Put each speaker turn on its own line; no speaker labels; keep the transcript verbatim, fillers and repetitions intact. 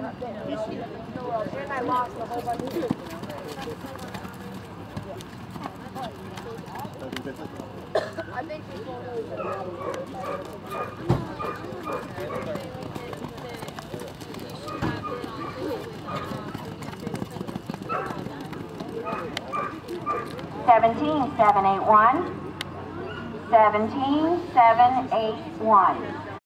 And I lost a whole bunch of it. I think she's going to lose
seventeen seven eight one. seventeen seven eight one.